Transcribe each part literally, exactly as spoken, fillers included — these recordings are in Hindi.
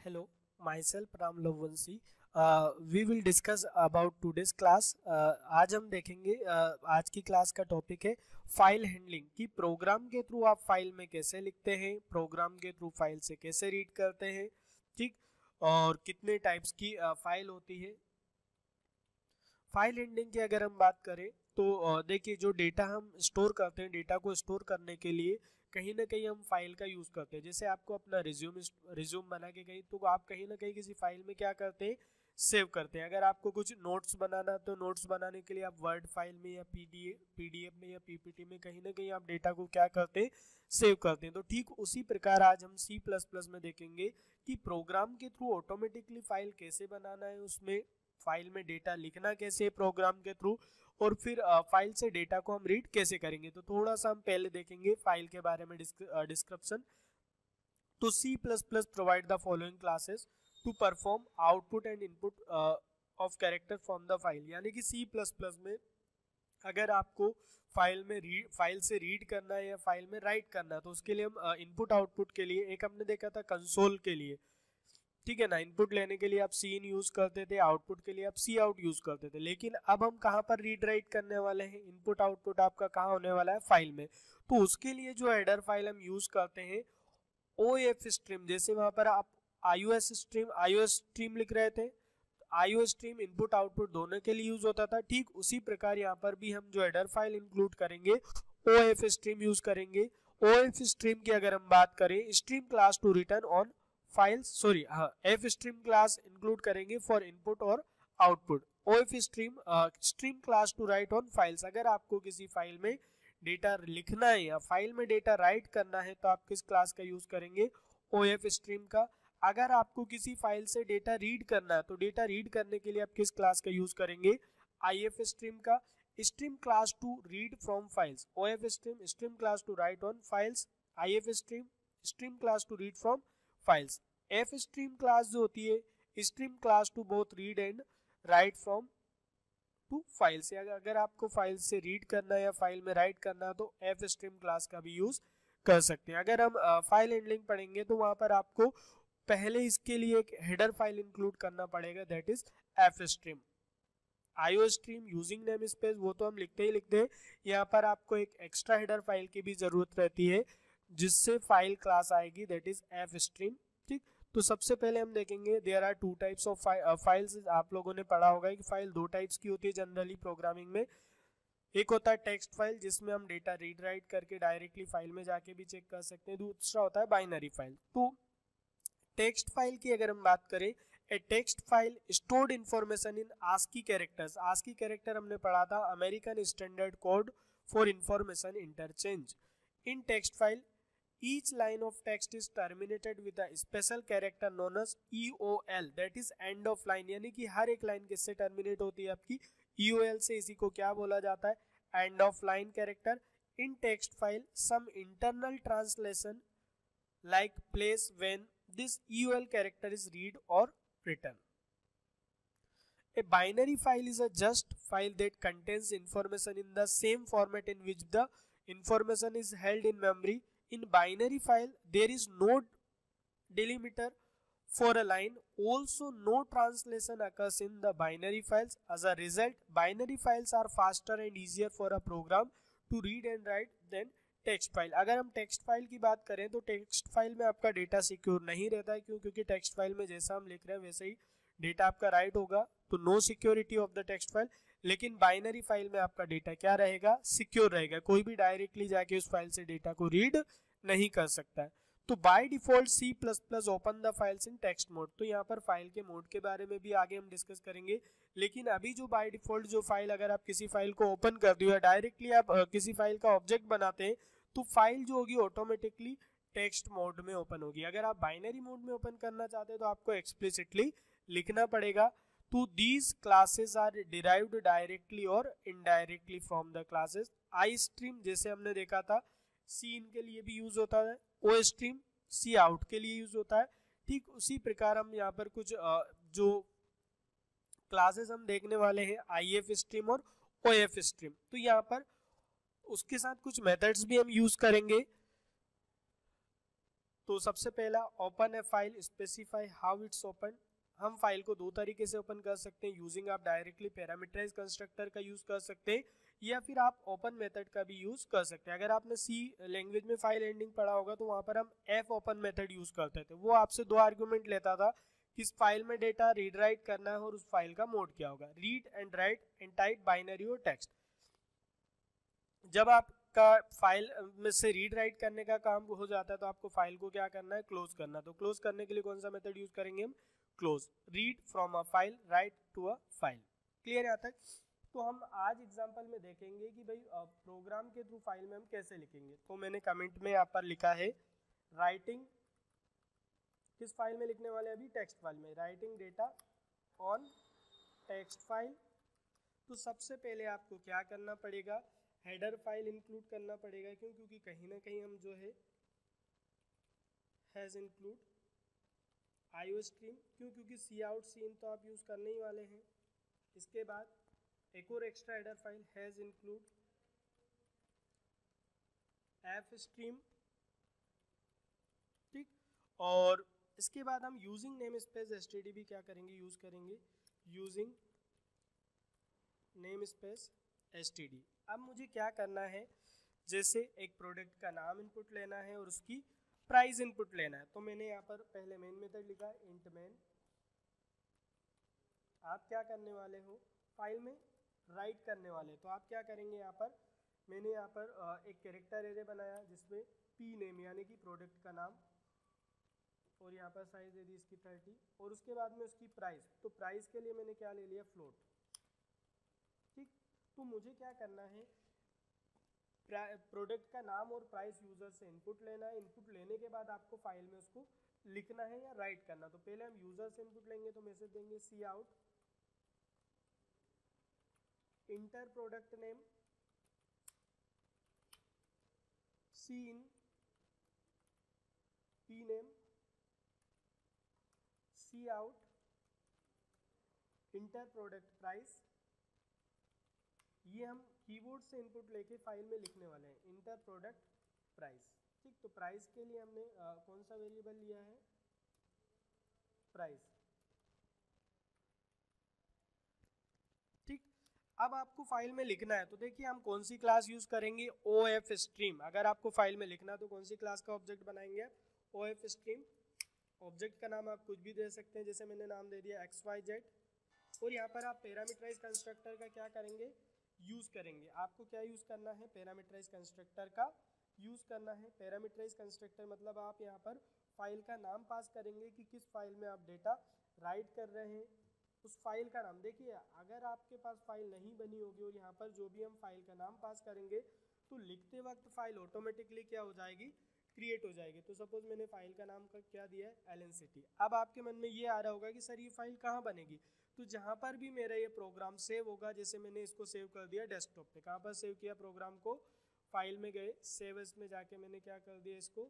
Hello, myself Ram Lovansi. Uh, we will discuss about today's class. Uh, आज हम देखेंगे uh, आज की क्लास का टॉपिक है फाइल हैंडलिंग कि प्रोग्राम के थ्रू आप फाइल में कैसे लिखते हैं, प्रोग्राम के थ्रू फाइल से कैसे रीड करते हैं, ठीक, और कितने टाइप्स की uh, फाइल होती है। फाइल हैंडलिंग की अगर हम बात करें तो uh, देखिए जो डेटा हम स्टोर करते हैं, डेटा को स्टोर करने के लिए कहीं ना कहीं हम फाइल का यूज करते हैं। जैसे आपको अपना रिज्यूम रिज्यूम बना के कहीं तो आप कहीं ना कहीं किसी फाइल में क्या करते हैं, सेव करते हैं। अगर आपको कुछ नोट्स बनाना तो नोट्स बनाने के लिए आप वर्ड फाइल में या पीडीएफ पीडीएफ में या पीपीटी में कहीं ना कहीं आप डेटा को क्या करते हैं, सेव करते हैं। तो ठीक उसी प्रकार आज हम सी प्लस प्लस में देखेंगे कि प्रोग्राम के थ्रू ऑटोमेटिकली फाइल कैसे बनाना है, उसमें फाइल में डेटा लिखना कैसे है प्रोग्राम के थ्रू, और फिर फाइल से डेटा को हम रीड कैसे करेंगे। तो थोड़ा सा हम पहले देखेंगे फाइल के बारे में डिस्क्रिप्शन। तो C plus plus provide the following classes to perform output and input of character from the file. यानी कि सी प्लस प्लस में अगर आपको फाइल में रीड फाइल से रीड करना है या फाइल में राइट करना है तो उसके लिए हम इनपुट uh, आउटपुट के लिए एक हमने देखा था कंसोल के लिए, ठीक है ना। इनपुट लेने के लिए आप सी इन यूज करते थे, आउटपुट के लिए आप सी आउट यूज करते थे। लेकिन अब हम कहाँ पर रीड राइट करने वाले हैं, इनपुट आउटपुट आपका कहाँ होने वाला है, फाइल में। तो उसके लिए जो हेडर फाइल हम यूज करते हैं ओ एफ स्ट्रीम, जैसे वहां पर आप आईओएस स्ट्रीम आईओएस स्ट्रीम लिख रहे थे, आईओएस स्ट्रीम इनपुट आउटपुट दोनों के लिए यूज होता था। ठीक उसी प्रकार यहाँ पर भी हम जो हेडर फाइल इंक्लूड करेंगे ओ एफ स्ट्रीम यूज करेंगे। ओ एफ स्ट्रीम की अगर हम बात करें, stream class to return on files, sorry हाँ, एफ स्ट्रीम क्लास इंक्लूड करेंगे फॉर इनपुट और output. O F stream stream class to write on files, अगर आपको किसी फाइल में डेटा लिखना है या फाइल में डेटा राइट करना है तो आप किस क्लास का यूज करेंगे, ओ एफ स्ट्रीम का। अगर आपको किसी फाइल से डेटा रीड करना है तो डेटा रीड करने के लिए आप किस क्लास का यूज करेंगे, आई एफ स्ट्रीम का। Stream class to read from files, O F stream stream class to write on files, I F stream stream class to read from files. F stream class जो होती है stream class to both read and write from to files. अगर आपको फाइल से रीड करना है या फाइल में राइट करना है तो एफ स्ट्रीम क्लास का भी यूज कर सकते हैं। अगर हम फाइल हैंडलिंग पढ़ेंगे तो वहां पर आपको पहले इसके लिए एक हेडर फाइल इंक्लूड करना पड़ेगा, that is F stream. IO stream using namespace वो तो हम लिखते ही लिखते हैं, यहाँ पर आपको एक एक्स्ट्रा हेडर फाइल की भी जरूरत रहती है जिससे फाइल क्लास आएगी, दैट इज एफ स्ट्रीम। ठीक, तो सबसे पहले हम देखेंगे there are two types of files. आप लोगों ने पढ़ा होगा कि फाइल दो टाइप्स की होती है जनरली प्रोग्रामिंग में। एक होता है टेक्स्ट फाइल जिसमें हम डेटा रीड राइट करके डायरेक्टली फाइल में जाके भी चेक कर सकते हैं, दूसरा होता है बाइनरी फाइल। तो टेक्स्ट फाइल की अगर हम बात करें, a text file stored information in ASCII characters. ASCII character हमने पढ़ा था American standard code for information interchange. In text file each line of text is terminated with a special character known as E O L, that is end of line। यानी कि हर एक लाइन किससे टर्मिनेट होती है आपकी, E O L से। इसी को क्या बोला जाता है, end of line character. In text file some internal translation like place when this E O L character is read or written। A binary file is a just file that contains information in the same format in which the information is held in memory। In binary file there is no delimiter for a line, also no translation occurs in the binary files। As a result binary files are faster and easier for a program to read and write than text file। अगर हम text file की बात करें तो text file में आपका डेटा सिक्योर नहीं रहता है, क्यों, क्योंकि text file में जैसा हम लिख रहे हैं वैसे ही डेटा आपका राइट होगा, तो no security of the text file. लेकिन बाइनरी फाइल में आपका डेटा क्या रहेगा, सिक्योर रहेगा, कोई भी डायरेक्टली जाके उस फाइल से डेटा को रीड नहीं कर सकता है। तो by default C plus plus open the files in text mode. तो यहाँ पर फाइल के मोड के बारे में भी आगे हम डिस्कस करेंगे, लेकिन अभी जो बाय डिफॉल्ट जो फाइल, अगर आप किसी फाइल को ओपन कर दियो या डायरेक्टली आप किसी फाइल का ऑब्जेक्ट बनाते हैं तो फाइल जो होगी ऑटोमेटिकली टेक्स्ट मोड में ओपन होगी। अगर आप बाइनरी मोड में ओपन करना चाहते हैं तो आपको एक्सप्लिसिटली लिखना पड़ेगा। तो these classes are derived directly और indirectly from the classes. I stream जैसे हमने देखा था सी इन के लिए भी यूज होता है, ओ स्ट्रीम सी आउट के लिए यूज होता है। ठीक उसी प्रकार हम यहाँ पर कुछ जो क्लासेस हम देखने वाले हैं आई एफ स्ट्रीम और ओ एफ स्ट्रीम। तो यहाँ पर उसके साथ कुछ मेथड्स भी हम यूज करेंगे। तो सबसे पहला open a file, specify how it's open. हम फाइल को दो तरीके से ओपन कर सकते हैं, यूजिंग आप डायरेक्टली पैरामीटराइज कंस्ट्रक्टर का यूज कर सकते हैं या फिर आप ओपन मेथड का भी यूज कर सकते हैं। अगर आपने सी लैंग्वेज में फाइल एंडिंग पढ़ा होगा तो वहां पर हम एफ ओपन मेथड यूज करते थे। वो आपसे दो आर्गुमेंट लेता था, किस फाइल में डेटा रीड राइट करना है और उस फाइल का मोड क्या होगा, read and write and type binary और टेक्स्ट। जब आपका फाइल में से रीड राइट करने का काम हो जाता है तो आपको फाइल को क्या करना है, क्लोज करना। तो क्लोज करने के लिए कौन सा मेथड यूज करेंगे हम, close, read from a file, write to a file. Clear है यहाँ तक? तो हम आज एग्जांपल में देखेंगे कि भाई प्रोग्राम के थ्रू फाइल में हम कैसे लिखेंगे। तो मैंने कमेंट में यहाँ पर लिखा है राइटिंग, किस फाइल में लिखने वाले हैं अभी, टेक्स्ट फाइल में, writing data on text file. तो सबसे पहले आपको क्या करना पड़ेगा, हेडर फाइल इंक्लूड करना पड़ेगा। क्यों? क्योंकि कहीं ना कहीं हम जो है हैज इंक्लूड आईओ स्ट्रीम, क्यों? क्योंकि सी आउट सी इन तो आप यूज करने ही वाले हैं। इसके बाद एक और extra header file has include F stream, ठीक। और इसके बाद हम यूजिंग नेम स्पेस एसटीडीबी क्या करेंगे, यूज करेंगे, यूजिंग नेम स्पेस एसटीडी। अब मुझे क्या करना है, जैसे एक प्रोडक्ट का नाम इनपुट लेना है और उसकी प्राइस इनपुट लेना है। तो मैंने यहाँ पर पहले मेन मेथड लिखा है इंट मेन। आप क्या करने वाले हो, फाइल में राइट करने वाले, तो आप क्या करेंगे, यहाँ पर मैंने यहाँ पर एक कैरेक्टर एरे बनाया जिसमें पी नेम यानी कि प्रोडक्ट का नाम, और यहाँ पर साइज दे दी इसकी थर्टी, और उसके बाद में उसकी प्राइस। तो प्राइस के लिए मैंने क्या ले लिया, फ्लोट, ठीक। तो मुझे क्या करना है, प्रोडक्ट का नाम और प्राइस यूजर से इनपुट लेना है। इनपुट लेने के बाद आपको फाइल में उसको लिखना है या राइट करना। तो पहले हम यूजर से इनपुट लेंगे, तो मैसेज देंगे C out enter product name C in P name C out enter product price. ये हम कीबोर्ड से इनपुट लेके फाइल में लिखने वाले हैं, इंटर प्रोडक्ट प्राइस, ठीक। तो प्राइस के लिए हमने आ, कौन सा वेरिएबल लिया है, प्राइस, ठीक। अब आपको फाइल में लिखना है, तो देखिए हम कौन सी क्लास यूज करेंगे, ओ एफ स्ट्रीम। अगर आपको फाइल में लिखना है तो कौन सी क्लास का ऑब्जेक्ट बनाएंगे, ओ एफ स्ट्रीम। ऑब्जेक्ट का नाम आप कुछ भी दे सकते हैं, जैसे मैंने नाम दे दिया एक्स वाई जेड। और यहाँ पर आप पैरामीटराइज कंस्ट्रक्टर का क्या करेंगे, यूज करेंगे। आपको क्या यूज करना है, पैरामीटराइज कंस्ट्रक्टर का यूज करना है। पैरामीटराइज कंस्ट्रक्टर मतलब आप यहाँ पर फाइल का नाम पास करेंगे कि किस फाइल में आप डेटा राइट कर रहे हैं, उस फाइल का नाम। देखिए अगर आपके पास फाइल नहीं बनी होगी और यहाँ पर जो भी हम फाइल का नाम पास करेंगे तो लिखते वक्त फाइल ऑटोमेटिकली क्या हो जाएगी, क्रिएट हो जाएगी। तो सपोज मैंने फाइल का नाम का क्या दिया है, एल एन सी टी। अब आपके मन में ये आ रहा होगा कि सर ये फाइल कहाँ बनेगी, तो जहाँ पर भी मेरा ये प्रोग्राम सेव होगा, जैसे मैंने इसको सेव कर दिया डेस्कटॉप पे, कहाँ पर सेव किया प्रोग्राम को, फाइल में गए, सेव एज में जाके मैंने क्या कर दिया, इसको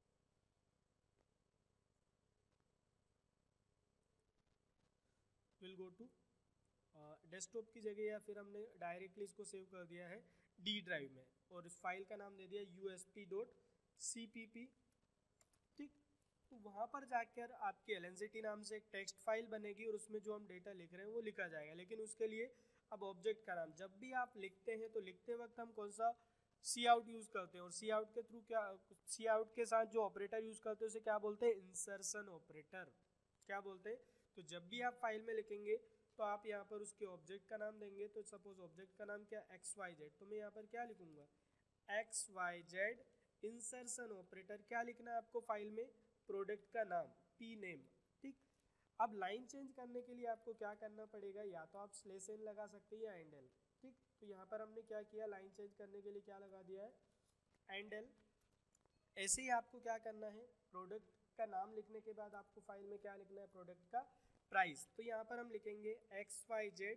विल गो टू डेस्कटॉप की जगह, या फिर हमने डायरेक्टली इसको सेव कर दिया है डी ड्राइव में, और इस फाइल का नाम दे दिया U S P dot C P P, ठीक। तो वहाँ पर जाकर आपकी एल एन सी टी नाम से एक टेक्स्ट फाइल बनेगी और उसमें जो हम डेटा लिख रहे हैं वो लिखा जाएगा। लेकिन उसके लिए अब ऑब्जेक्ट का नाम, जब भी आप लिखते हैं तो लिखते वक्त हम कौन सा, सी आउट यूज करते हैं, और सी आउट के थ्रू क्या, सी आउट के साथ जो ऑपरेटर यूज करते हैं उसे क्या बोलते हैं, इंसर्शन ऑपरेटर, क्या बोलते हैं। तो जब भी आप फाइल में लिखेंगे तो आप यहाँ पर उसके ऑब्जेक्ट का नाम देंगे। तो सपोज ऑब्जेक्ट का नाम क्या, एक्स वाई जेड, तो मैं यहाँ पर क्या लिखूंगा, X Y Z insertion operator. क्या लिखना है आपको फाइल में, प्रोडक्ट का नाम पी नेम, ठीक। अब लाइन चेंज करने के लिए आपको क्या करना पड़ेगा, या तो आप स्लेश एन लगा सकते हैं या एंड एल, ठीक। तो यहाँ पर हमने क्या किया, लाइन चेंज करने के लिए क्या लगा दिया है, एंड एल। ऐसे ही आपको क्या करना है, प्रोडक्ट का नाम लिखने के बाद आपको फाइल में क्या लिखना है, प्रोडक्ट का प्राइस। तो यहाँ पर हम लिखेंगे एक्स वाई जेड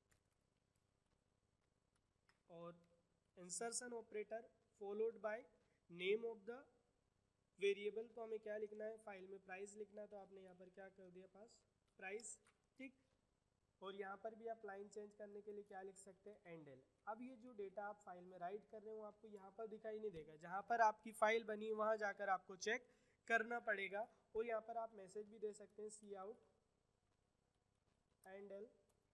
और insertion operator followed by name of the variable. तो हमें क्या लिखना है, फाइल में प्राइस लिखना है, तो आपने यहाँ पर क्या कर दिया, पास प्राइस, ठीक। और यहाँ पर भी आप लाइन चेंज करने के लिए क्या लिख सकते हैं, एंड एल। अब ये जो डेटा आप फाइल में राइट कर रहे हो आपको यहाँ पर दिखाई नहीं देगा, जहाँ पर आपकी फाइल बनी वहाँ जाकर आपको चेक करना पड़ेगा। और यहाँ पर आप मैसेज भी दे सकते हैं C out and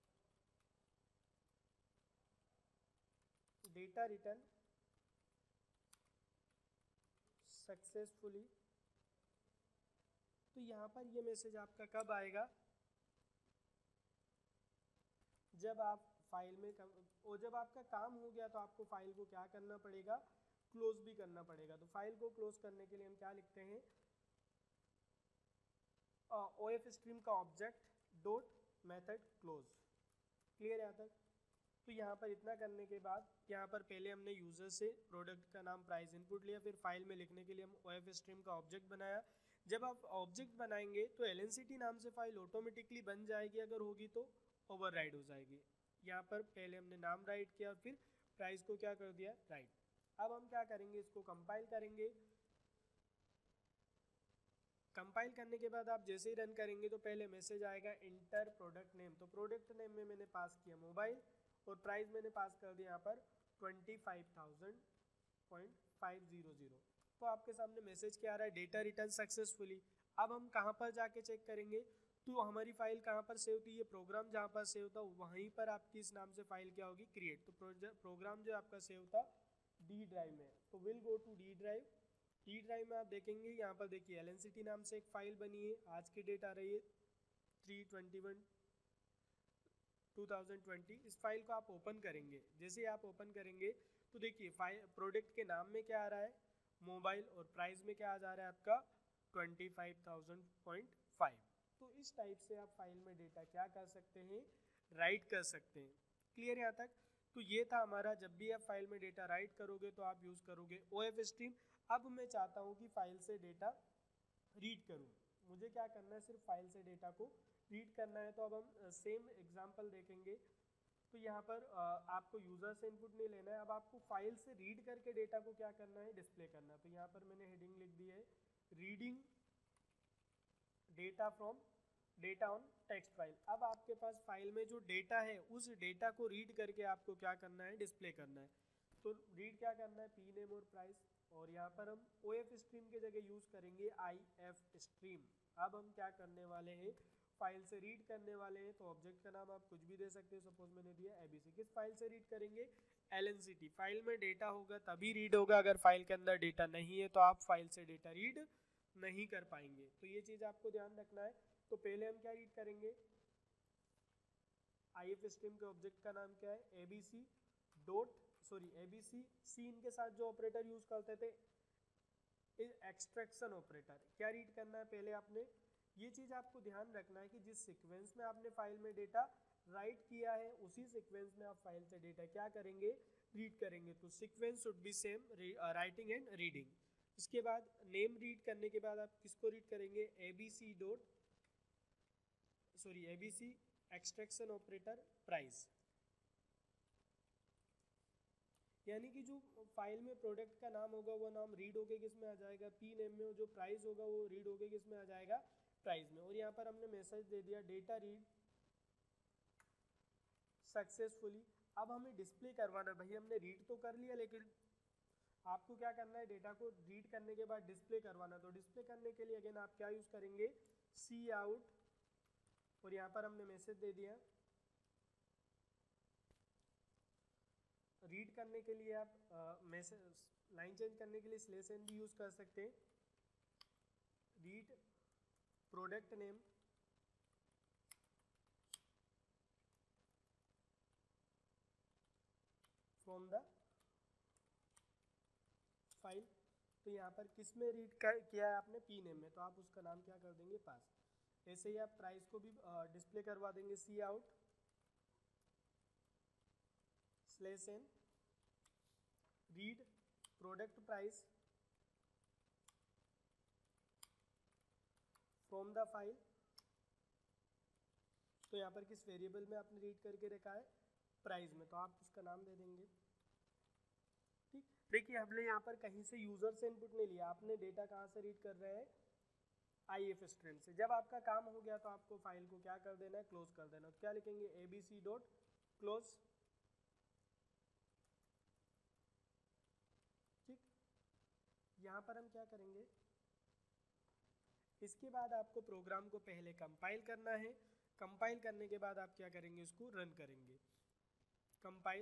data return successfully. तो यहाँ पर ये मैसेज आपका कब आएगा, जब आप फाइल में कम, और जब आपका काम हो गया तो आपको फाइल को क्या करना पड़ेगा, क्लोज भी करना पड़ेगा। तो फाइल को क्लोज करने के लिए हम क्या लिखते हैं, ओ एफ स्ट्रीम का object dot method close. Clear यहाँ तक। तो यहाँ पर इतना करने के बाद यहाँ पर पहले हमने यूजर से प्रोडक्ट का नाम प्राइस इनपुट लिया, फिर फाइल में लिखने के लिए हम ओ एफ स्ट्रीम का ऑब्जेक्ट बनाया। जब आप ऑब्जेक्ट बनाएंगे तो एल एन सी टी नाम से फाइल ऑटोमेटिकली बन जाएगी, अगर होगी तो ओवरराइड हो जाएगी। यहाँ पर पहले हमने नाम राइट किया और फिर प्राइस को क्या कर दिया, राइट। अब हम क्या करेंगे, इसको कंपाइल करेंगे। कंपाइल करने के बाद आप जैसे ही रन करेंगे तो पहले मैसेज आएगा इंटर प्रोडक्ट नेम। तो प्रोडक्ट नेम में मैंने पास किया मोबाइल और प्राइस मैंने पास कर दिया यहाँ पर twenty five thousand point five zero zero. तो आपके सामने मैसेज क्या आ रहा है, डेटा रिटर्न सक्सेसफुली। अब हम कहाँ पर जाके चेक करेंगे, तो हमारी फाइल कहाँ पर सेव थी, ये प्रोग्राम जहाँ पर सेव था वहीं पर आपकी इस नाम से फाइल क्या होगी, क्रिएट। तो प्रोग्राम जो आपका सेव था डी ड्राइव में, तो will go to D drive. D drive में आप देखेंगे यहाँ पर देखिए एल एन सी टी नाम से एक फाइल बनी है, आज की डेट आ रही है three twenty one two thousand twenty. इस फाइल को आप ओपन करेंगे, जैसे ही आप ओपन करेंगे तो देखिए फाइल प्रोडक्ट के नाम में क्या आ रहा है, मोबाइल, और प्राइस में क्या आ जा रहा है आपका twenty five thousand point five. तो इस टाइप से आप फाइल में डेटा क्या कर सकते हैं, राइट कर सकते हैं। क्लियर यहाँ तक। तो ये था हमारा, जब भी आप फाइल में डेटा राइट करोगे तो आप यूज़ करोगे ओ एफ स्ट्रीम। अब मैं चाहता हूँ कि फाइल से डेटा रीड करूँ, मुझे क्या करना है, सिर्फ फाइल से डेटा को रीड करना है। तो अब हम सेम एग्जांपल देखेंगे। तो यहाँ पर आपको यूज़र से इनपुट नहीं लेना है, अब आपको फाइल से रीड करके डेटा को क्या करना है, डिस्प्ले करना है। तो यहाँ पर मैंने हेडिंग लिख दी है reading data from data on text file. अब आपके पास फाइल में जो डेटा है उस डेटा को रीड करके आपको क्या करना है, डिस्प्ले करना है। तो रीड क्या करना है, पी नेम और प्राइस, और यहाँ पर हम ओ एफ स्ट्रीम की जगह यूज़ करेंगे आई एफ स्ट्रीम। अब हम क्या करने वाले हैं, फाइल से रीड करने वाले हैं। तो ऑब्जेक्ट का नाम आप कुछ भी दे सकते हैं, सपोज मैंने दिया एबीसी। किस फाइल से रीड करेंगे, L N C T. File में डेटा होगा तभी रीड होगा, अगर फाइल के अंदर डेटा नहीं है तो आप फाइल से डेटा रीड नहीं कर पाएंगे। तो ये चीज़ आपको ध्यान रखना है। तो पहले हम क्या रीड करेंगे, आई एफ स्ट्रीम के ऑब्जेक्ट का नाम क्या है, ABC dot sorry ABC C इनके साथ जो ऑपरेटर यूज करते थे एक्सट्रैक्शन ऑपरेटर। क्या रीड करना है, पहले आपने ये चीज़ आपको ध्यान रखना है कि जिस सीक्वेंस में आपने फाइल में डेटा राइट किया है उसी सीक्वेंस में आप फाइल से डेटा क्या करेंगे, रीड करेंगे। तो sequence should be same, writing and reading. इसके बाद नेम रीड करने के बाद आप किसको रीड करेंगे, A B C dot sorry A B C extraction operator price. यानी कि जो फाइल में प्रोडक्ट का नाम होगा वो नाम रीड होके किस में आ जाएगा, पी नेम में, जो प्राइस होगा वो रीड होके किस में आ जाएगा, प्राइस में। और यहाँ पर हमने मैसेज दे दिया डेटा रीड सक्सेसफुली। अब हमें डिस्प्ले करवाना, भाई हमने रीड तो कर लिया लेकिन आपको क्या करना है, डेटा को रीड करने के बाद डिस्प्ले करवाना। तो डिस्प्ले करने के लिए अगेन आप क्या यूज़ करेंगे, सी आउट, और यहाँ पर हमने मैसेज दे दिया। रीड करने के लिए आप मैसेज लाइन चेंज करने के लिए स्लैश एन भी यूज़ कर सकते हैं। Read product name from the file. तो यहाँ पर किस में रीड कर किया है आपने, पी नेम में, तो आप उसका नाम क्या कर देंगे, पास। ऐसे ही आप प्राइस को भी डिस्प्ले करवा देंगे, C out slash N read product price from the file. तो यहाँ पर किस वेरिएबल में आपने रीड करके रखा है, प्राइस में, तो आप उसका नाम दे देंगे। ठीक, देखिए हमने यहाँ पर कहीं से यूजर से इनपुट नहीं लिया, आपने डेटा कहाँ से रीड कर रहे हैं, आई एफ स्ट्रीम से। जब आपका काम हो गया तो आपको फाइल को क्या कर देना है, क्लोज कर देना। तो क्या लिखेंगे, A B C dot close. ठीक, यहाँ पर हम क्या करेंगे, इसके बाद आपको प्रोग्राम को पहले कंपाइल करना है। कंपाइल करने के बाद आप क्या करेंगे, उसको रन करेंगे। कंपाइल,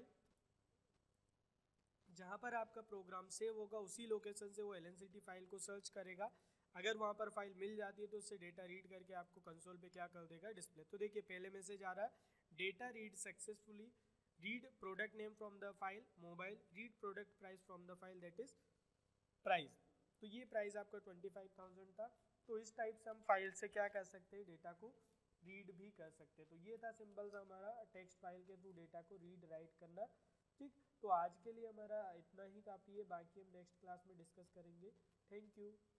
जहाँ पर आपका प्रोग्राम सेव होगा उसी लोकेशन से वो L N C T file को सर्च करेगा। अगर वहाँ पर फाइल मिल जाती है तो उससे डेटा रीड करके आपको कंसोल पे क्या कर देगा, डिस्प्ले। तो देखिए पहले मैसेज आ रहा है, data read successfully, read product name from the file, mobile, read product price from the file, that is price. तो ये प्राइस आपका ट्वेंटी फाइव थाउजेंड था। तो इस टाइप से हम फाइल से क्या कर सकते हैं, डेटा को रीड भी कर सकते हैं। तो ये था सिंपल सा हमारा टेक्स्ट फाइल के थ्रू डेटा को रीड राइट करना। ठीक, तो आज के लिए हमारा इतना ही काफ़ी है, बाकी हम नेक्स्ट क्लास में डिस्कस करेंगे। Thank you.